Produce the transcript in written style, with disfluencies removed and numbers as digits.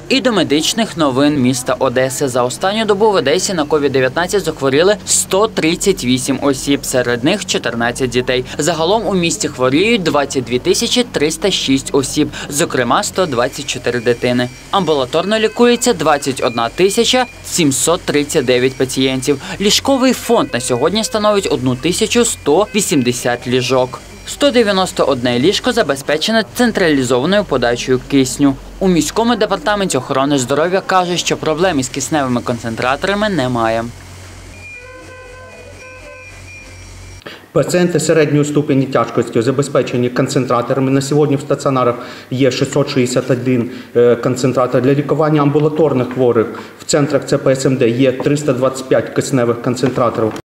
І до медичних новин міста Одеси. За останню добу в Одесі на COVID-19 захворіли 138 осіб, серед них 14 дітей. Загалом у місті хворіють 22 306 осіб, зокрема 124 дитини. Амбулаторно лікується 21 739 пацієнтів. Ліжковий фонд на сьогодні становить 1180 ліжок. 191 ліжко забезпечене централізованою подачею кисню. У міському департаменті охорони здоров'я кажуть, що проблем із кисневими концентраторами немає. Пацієнти середньої ступені тяжкості забезпечені концентраторами. На сьогодні в стаціонарах є 661 концентратор. Для лікування амбулаторних хворих в центрах ЦПСМД є 325 кисневих концентраторів.